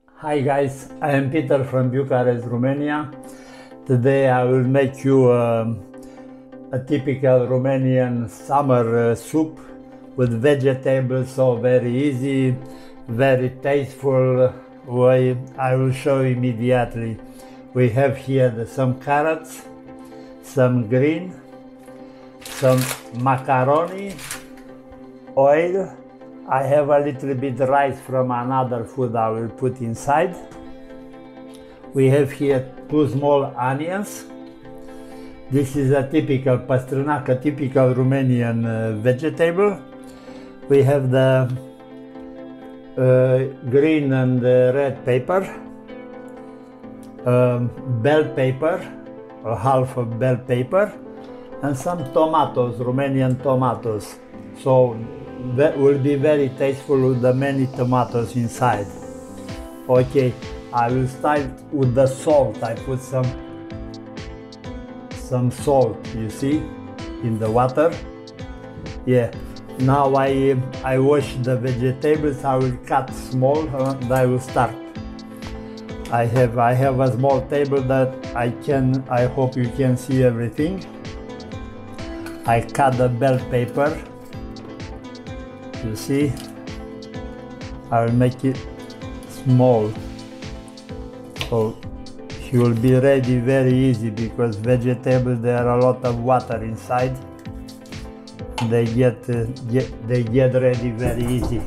Hi guys, I am Peter from Bucharest, Romania. Today I will make you a typical Romanian summer soup with vegetables, so very easy, very tasteful way. I will show you immediately. We have here some carrots, some green, some macaroni, oil. I have a little bit rice from another food I will put inside. We have here 2 small onions. This is a typical pastrnak, a typical Romanian vegetable. We have the green and red pepper, bell pepper, a half of bell pepper, and some tomatoes, Romanian tomatoes. So that will be very tasteful with the many tomatoes inside. Okay, I will start with the salt. I put some salt, you see, in the water. Yeah. Now I wash the vegetables. I will cut small and I will start. I have a small table that I hope you can see everything. I cut the bell pepper. You see, I will make it small, so it will be ready very easy, because vegetables, there are a lot of water inside. They get ready very easy.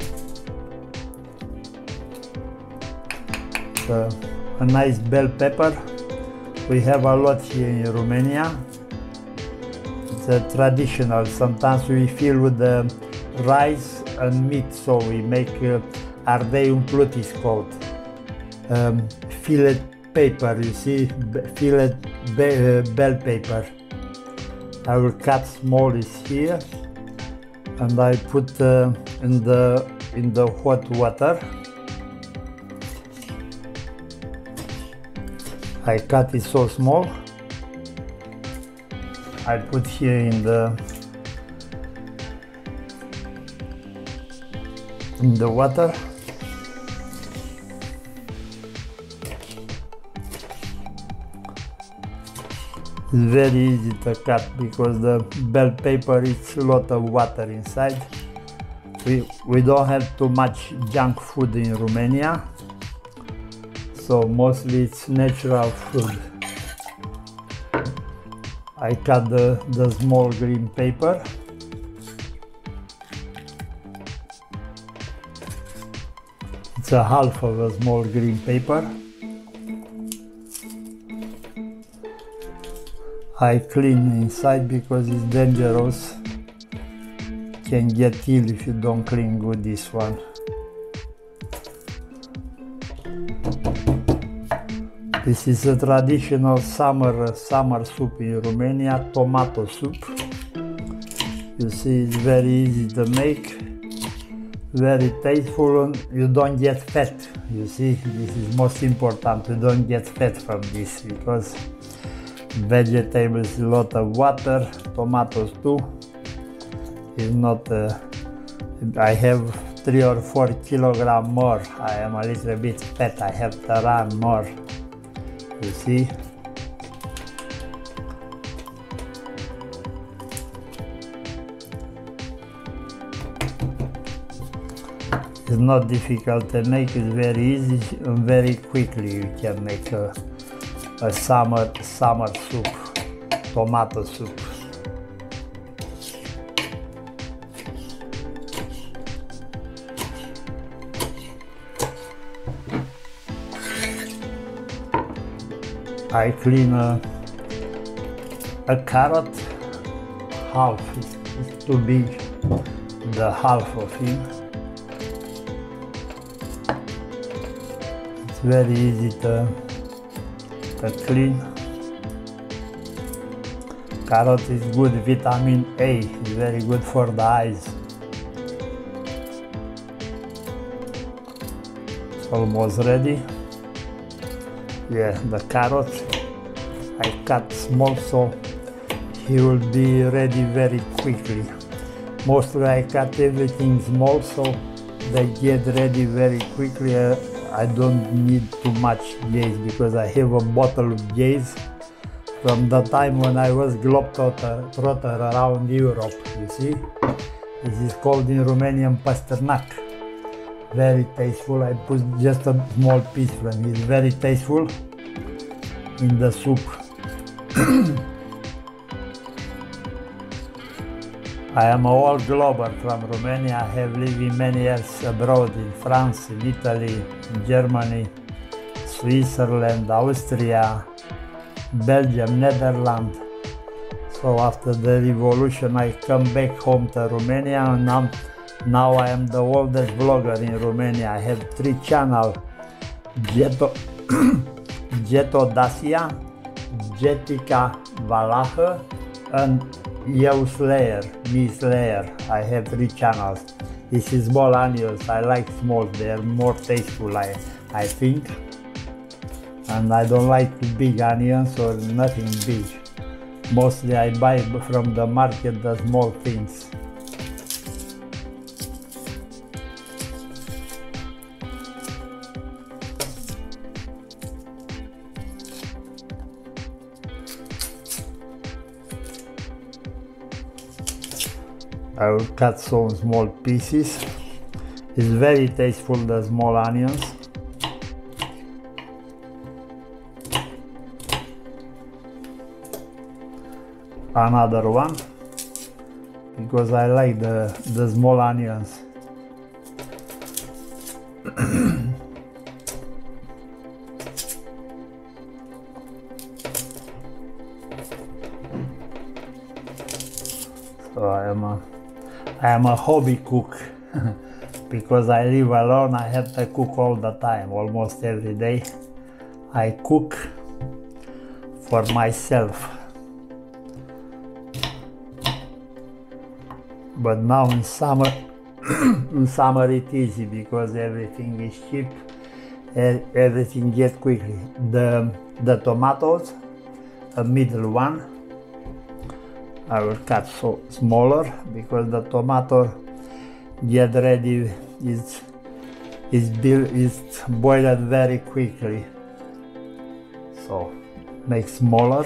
So, a nice bell pepper. We have a lot here in Romania. It's a traditional. Sometimes we fill with the rice and meat, so we make ardei umplut is called. Fillet pepper, you see, fillet bell pepper. I will cut small is here, and I put in the hot water. I cut it so small. I put here in the water. It's very easy to cut because the bell pepper is a lot of water inside. We don't have too much junk food in Romania, so mostly it's natural food. I cut the small green pepper. It's a half of a small green pepper. I clean inside because it's dangerous. Can get ill if you don't clean good this one. This is a traditional summer soup in Romania, tomato soup. You see, it's very easy to make. Very tasteful, and you don't get fat. You see, this is most important. You don't get fat from this, because vegetables, a lot of water, tomatoes too. It's not. I have 3 or 4 kilograms more. I am a little bit fat. I have to run more. You see. It's not difficult to make, it's very easy and very quickly you can make a summer soup, tomato soup. I clean a carrot, half is too big, the half of him. Very easy to clean. Carrot is good, vitamin A, is very good for the eyes. It's almost ready. Yeah, the carrot I cut small, so he will be ready very quickly. Mostly I cut everything small, so they get ready very quickly. I don't need too much Gay's because I have a bottle of Gay's from the time when I was globetrotter around Europe, you see. This is called in Romanian pasternak. Very tasteful. I put just a small piece from it. It's very tasteful in the soup. I am an old glober from Romania. I have lived many years abroad in France, in Italy, in Germany, Switzerland, Austria, Belgium, Netherlands. So after the revolution I come back home to Romania, and now I am the oldest vlogger in Romania. I have 3 channels: Geto Dacia, Jetica Valahă, and Eu Slayer, Me Slayer. I have 3 channels. This is small onions. I like small, they are more tasteful, I think. And I don't like big onions or nothing big. Mostly I buy from the market the small things. I will cut some small pieces. It's very tasteful, the small onions. Another one, because I like the small onions. So I am a hobby cook. Because I live alone, I have to cook all the time, almost every day. I cook for myself. But now in summer, it's easy because everything is cheap, everything gets quickly. The tomatoes, a middle one, I will cut so smaller because the tomato get ready is boiled very quickly. So make smaller.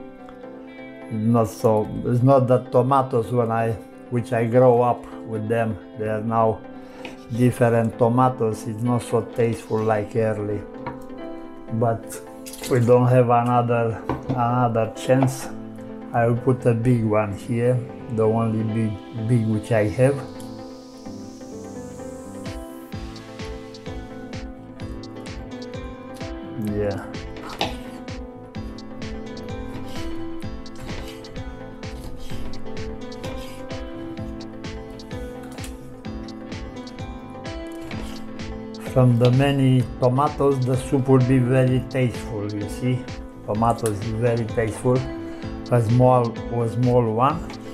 It's not the tomatoes which I grow up with them. They are now different tomatoes. It's not so tasteful like early. But we don't have another chance. I will put a big one here, the only big which I have. Yeah. From the many tomatoes, the soup will be very tasteful, you see. Tomatoes is very tasteful. A small one.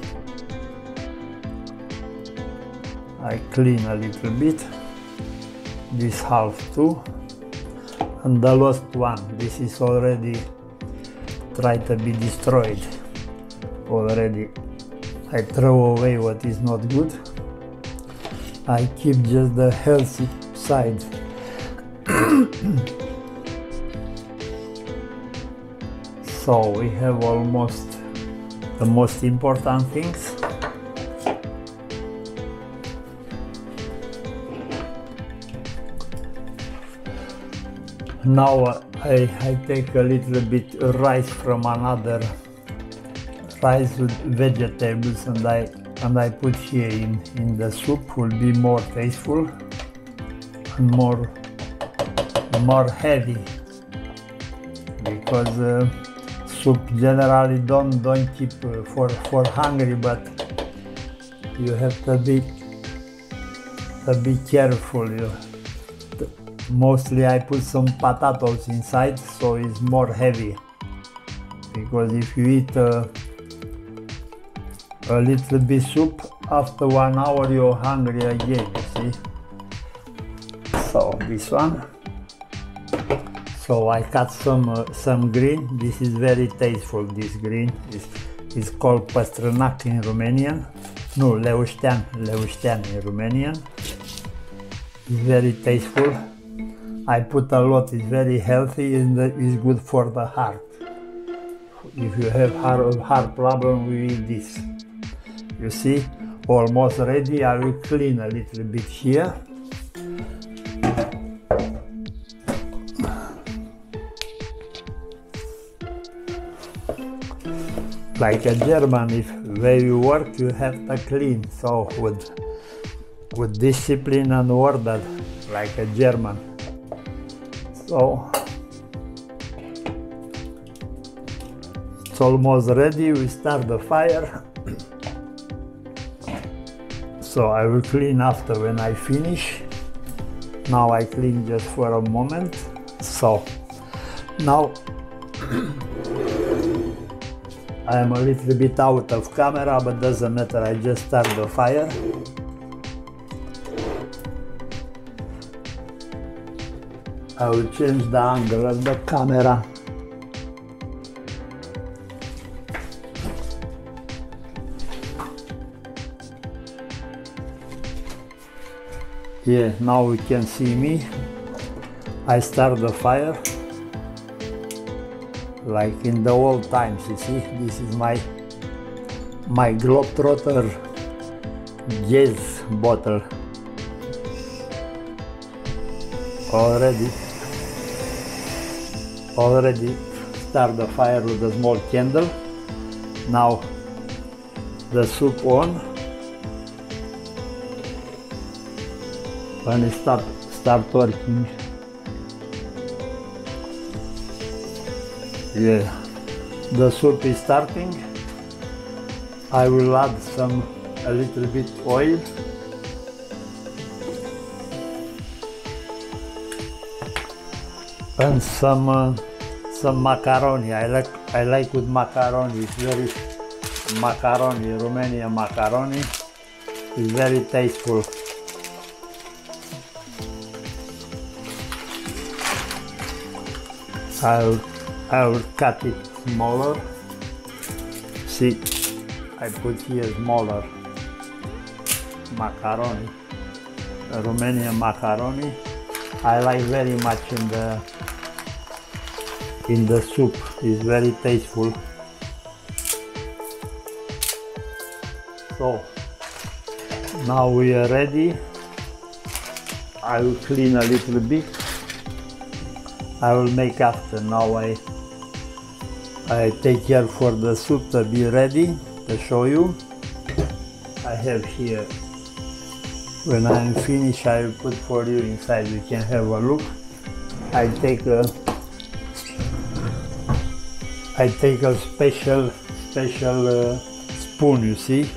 I clean a little bit. This half too. And the last one, this is already tried to be destroyed. Already I throw away what is not good. I keep just the healthy side. So we have almost the most important things. Now I take a little bit rice from another rice with vegetables and I put here in the soup. Will be more tasteful and more heavy, because soup generally don't keep for hungry, but you have to be careful. Mostly I put some potatoes inside, so it's more heavy, because if you eat a little bit soup, after 1 hour you're hungry again, you see. So this one. So I cut some green. This is very tasteful. This green is called pasternak in Romanian. No, leuștean in Romanian. It's very tasteful. I put a lot, it's very healthy and it's good for the heart. If you have heart problem, we eat this. You see, almost ready. I will clean a little bit here. Like a German, if where you work, you have to clean. So with discipline and order, like a German. So it's almost ready. We start the fire. So I will clean after when I finish. Now I clean just for a moment. So now I am a little bit out of camera, but doesn't matter, I just start the fire. I will change the angle of the camera. Yeah, now you can see me. I start the fire. Like in the old times, you see, this is my Globetrotter jazz bottle. Already start the fire with a small candle. Now the soup on. When it start working. Yeah, the soup is starting. I will add a little bit oil. And some macaroni. I like with macaroni. It's very macaroni, Romanian macaroni. It's very tasteful. I will cut it smaller. See, I put here smaller macaroni, Romanian macaroni. I like very much in the soup. It's very tasteful. So now we are ready. I will clean a little bit. I will make after. Now I take care for the soup to be ready to show you. I have here, when I am finished, I will put for you inside. You can have a look. I take a special spoon, you see.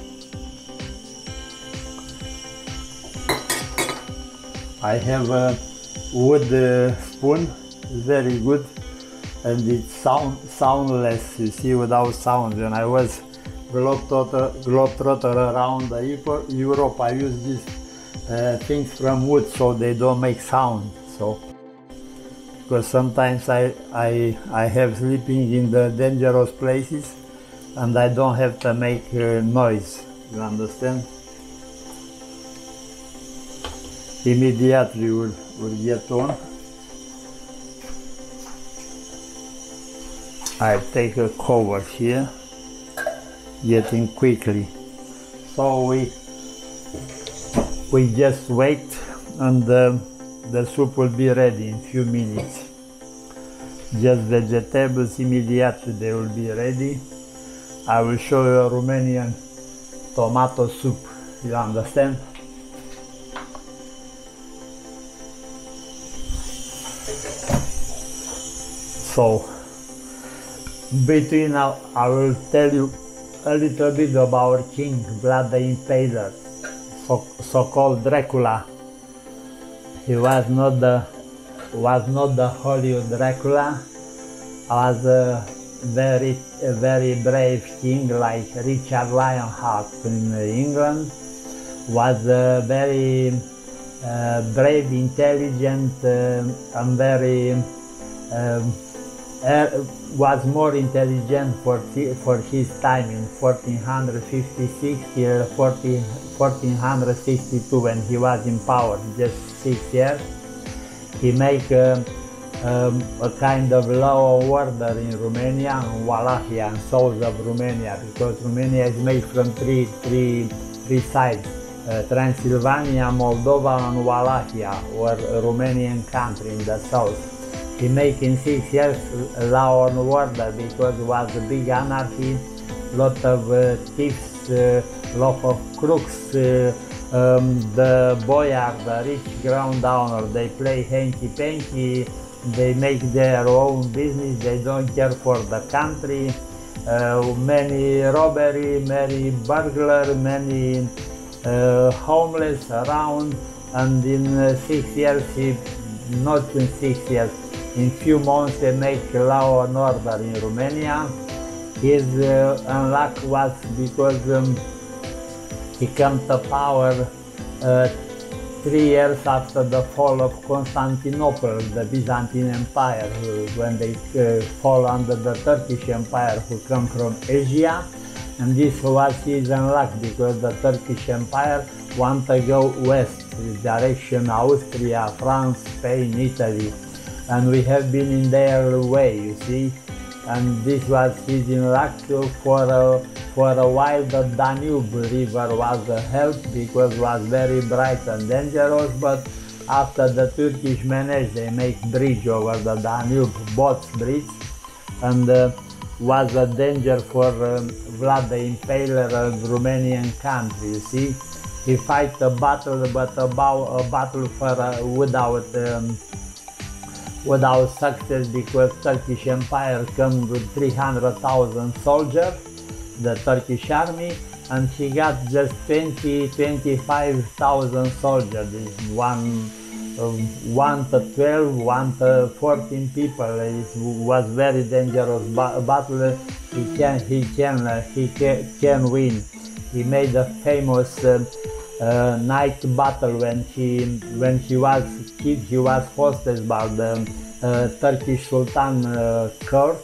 I have a wood spoon, very good. And it's soundless, you see, without sound. When I was globetrotter around Europe, I use these things from wood so they don't make sound. So, because sometimes I have sleeping in the dangerous places and I don't have to make noise, you understand? Immediately will get on. I take a cover here, getting quickly. So we just wait and the soup will be ready in few minutes. Just vegetables, immediately they will be ready. I will show you a Romanian tomato soup, you understand? So, between now, I will tell you a little bit about King Vlad the Impaler, so-called Dracula. He was not the Hollywood Dracula. Was a very brave king like Richard Lionheart in England. Was a very brave, intelligent, and very was more intelligent for his time in 1456 till 1462 when he was in power, just 6 years. He make a kind of law and order in Romania, in Wallachia, and south of Romania, because Romania is made from three sides. Transylvania, Moldova, and Wallachia, or a Romanian country in the south. He make in 6 years law and order because it was a big anarchy, lot of thieves, lot of crooks. The boyar, the rich ground owner, they play hanky-panky, they make their own business, they don't care for the country. Many robbery, many burglar, many homeless around, and in 6 years, not in 6 years, in few months they make law and order in Romania. His unluck was because he came to power 3 years after the fall of Constantinople, the Byzantine Empire, when they fall under the Turkish Empire, who come from Asia. And this was his unluck because the Turkish Empire want to go west, direction Austria, France, Spain, Italy. And we have been in their way, you see. And this was his unluck. For a while the Danube River was a help because it was very bright and dangerous, but after the Turkish managed, they make bridge over the Danube, boats bridge, and was a danger for Vlad the Impaler of Romanian country, you see. He fight a battle, but a battle without success, because Turkish Empire come with 300,000 soldiers, the Turkish army, and he got just 25,000 soldiers, one to 12, one to 14 people. It was very dangerous battle. He can win. He made a famous night battle when he was kid. He was hostage by the Turkish Sultan court.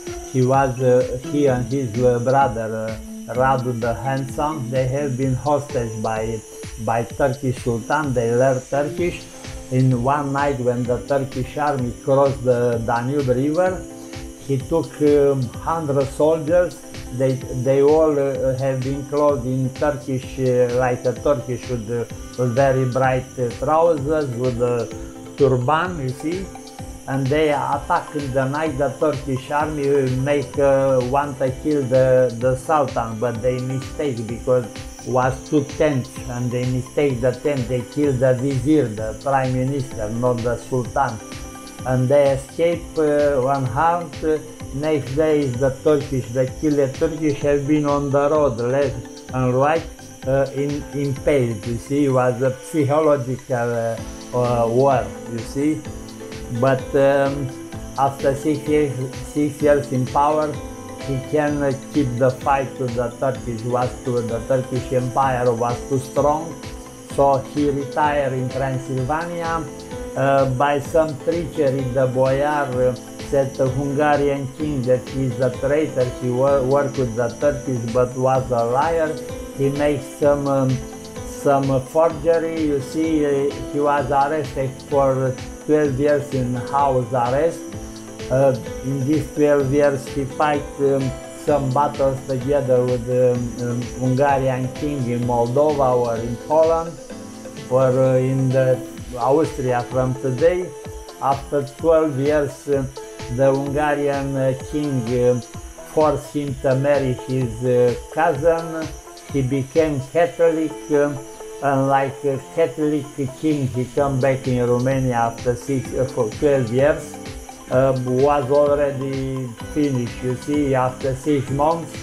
He and his brother Radu the Handsome. They have been hostage by Turkish Sultan. They learned Turkish. In one night when the Turkish army crossed the Danube River, he took 100 soldiers. They all have been clothed in Turkish, like a Turkish, with very bright trousers, with a turban, you see. And they attack in the night. The Turkish army want to kill the Sultan, but they mistake because was 2 tents, and they mistake the tent. They kill the vizier, the prime minister, not the Sultan, and they escape unharmed. Next day is the Turkish, the killer Turkish have been on the road, left and right, impaled. You see, it was a psychological war, you see. But after 6 years in power, he can keep the fight to the Turkish. The Turkish Empire was too strong, so he retired in Transylvania. By some treachery, the boyar said the Hungarian king that he is a traitor. He worked with the Turkish but was a liar. He makes some forgery. You see, he was arrested for 12 years in house arrest. In these 12 years, he fight some battles together with the Hungarian king in Moldova or in Poland or in Austria from today. After 12 years, the Hungarian king forced him to marry his cousin. He became Catholic, and like a Catholic king, he come back in Romania after 12 years. Was already finished, you see. After 6 months,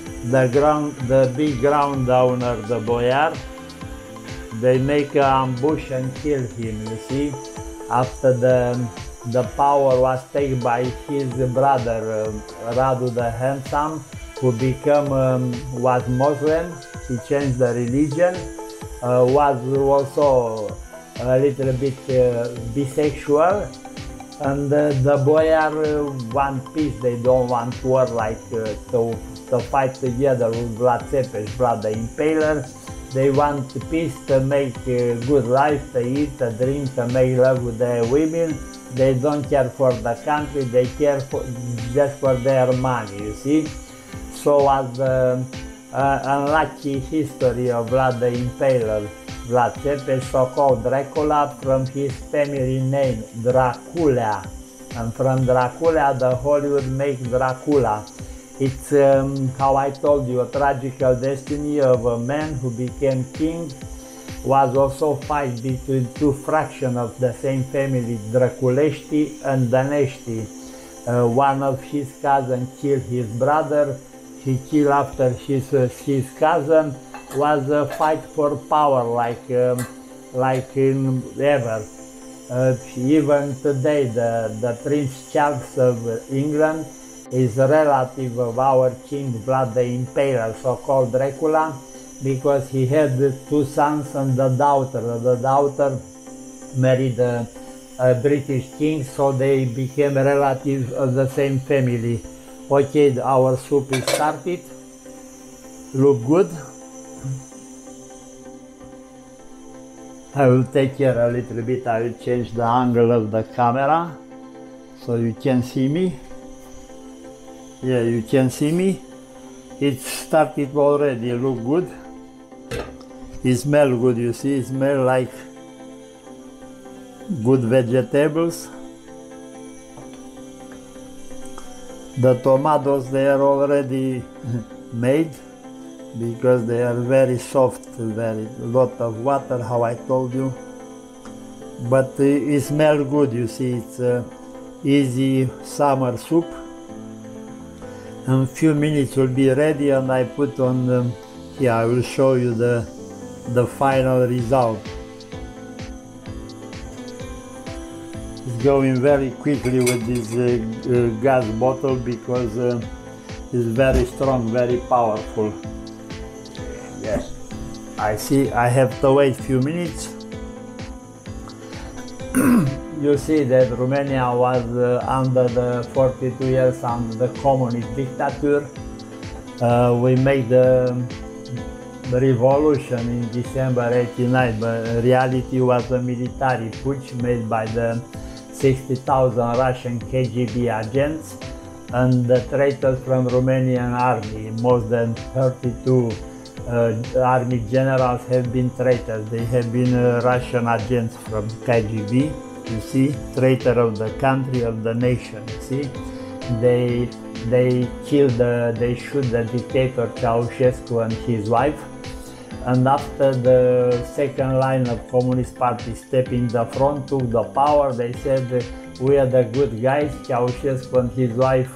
the big ground owner, the boyar, they make an ambush and kill him, you see. After the power was taken by his brother Radu the Handsome, who was Muslim. He changed the religion, was also a little bit bisexual. And the boyar want peace. They don't want war, like to fight together with Vlad Țepeș, Vlad the Impaler. They want peace, to make good life, to eat, to drink, to make love with their women. They don't care for the country, they care just for their money, you see. So as the unlucky history of Vlad the Impaler, Vlad Tepes, so-called Dracula, from his family name Dracula, and from Dracula the Hollywood makes Dracula. It's how I told you, a tragical destiny of a man who became king. Was also fight between two fractions of the same family, Draculești and Danești. One of his cousins killed his brother. He killed after his cousin. Was a fight for power like in ever. Even today, the Prince Charles of England is a relative of our King Vlad the Impaler, so-called Dracula, because he had two sons and a daughter. The daughter married a British king, so they became relatives of the same family. Okay, our soup is started. Look good. I will take care a little bit. I will change the angle of the camera so you can see me. Yeah, you can see me. It started already. Look good. It smells good, you see. It smells like good vegetables. The tomatoes, they are already made because they are very soft, very lot of water, how I told you. But it smells good, you see. It's easy summer soup. In a few minutes will be ready, and I put on here. I will show you the final result. It's going very quickly with this gas bottle because it's very strong, very powerful. Yes, I see. I have to wait a few minutes. You see that Romania was under the 42 years under the communist dictator. We made the revolution in December '89, but in reality was a military putsch made by the 60,000 Russian KGB agents and the traitors from Romanian army. More than 32 army generals have been traitors. They have been Russian agents from KGB. You see, traitor of the country, of the nation. You see, they killed, they shoot the dictator Ceausescu and his wife. And after the second line of Communist Party stepped in the front, took the power, they said, we are the good guys. Ceausescu and his wife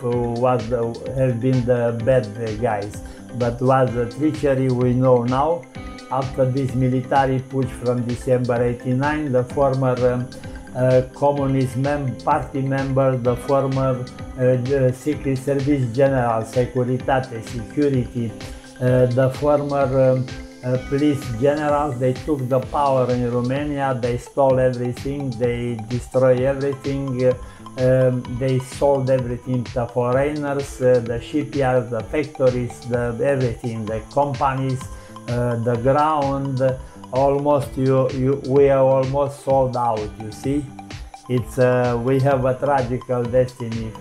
have been the bad guys. But was the treachery we know now. After this military putsch from December '89, the former Communist party member, the former Secret Service General, Securitate, Security, the former police generals, they took the power in Romania, they stole everything, they destroyed everything, they sold everything to foreigners, the shipyards, the factories, everything, the companies, the ground. Almost we are almost sold out, you see. It's we have a tragical destiny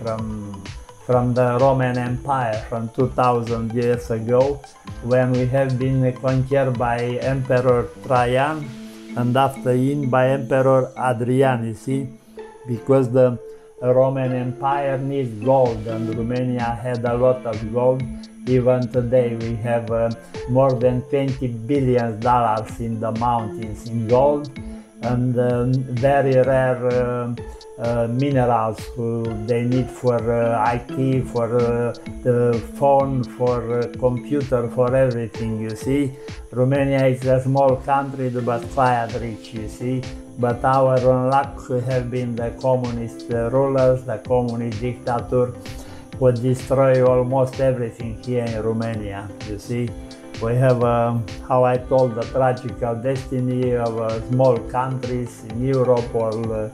from the Roman Empire from 2000 years ago, when we have been conquered by Emperor Trajan and after him by Emperor Adrian, you see, because the Roman Empire needs gold and Romania had a lot of gold. Even today we have more than $20 billion in the mountains in gold, and very rare minerals they need for IT, for the phone, for computer, for everything, you see. Romania is a small country but quite rich, you see. But our luck have been the communist rulers, the communist dictator, who destroy almost everything here in Romania, you see. We have, how I told, the tragical destiny of small countries in Europe or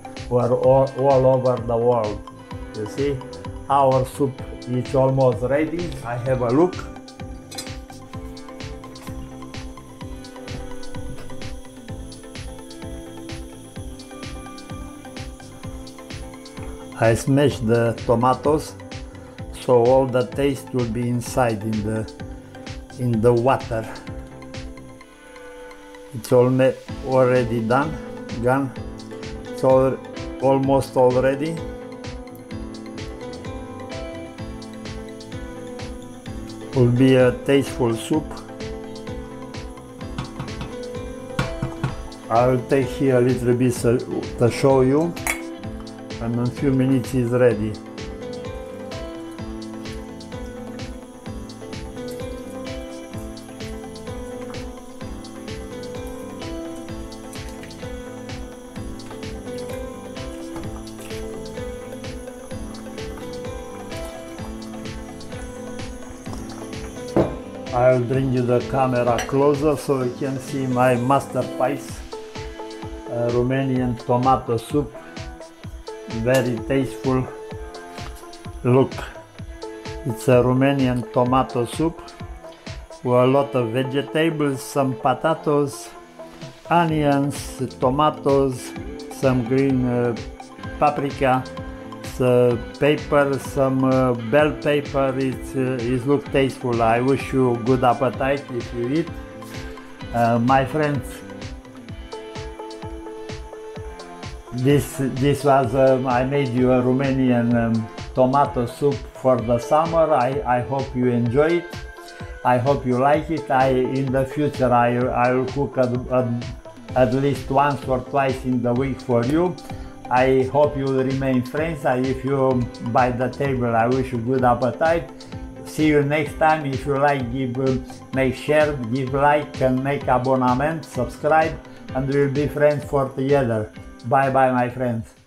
all over the world, you see. Our soup is almost ready. I have a look. I smashed the tomatoes so all the taste will be inside in the water. It's already done. It's almost all ready. Will be a tasteful soup. I will take here a little bit to show you, and in a few minutes it's ready. I'll bring you the camera closer so you can see my masterpiece, Romanian tomato soup. Very tasteful. Look, it's a Romanian tomato soup with a lot of vegetables, some potatoes, onions, tomatoes, some green paprika, pepper, some bell pepper. It looks tasteful. I wish you good appetite if you eat. My friends, this was I made you a Romanian tomato soup for the summer. I hope you enjoy it. I hope you like it. In the future I will cook at least once or twice in the week for you. I hope you will remain friends. If you by the table, I wish you good appetite. See you next time. If you like, make share, give like, and make abonnement, subscribe, and we'll be friends for together. Bye bye, my friends.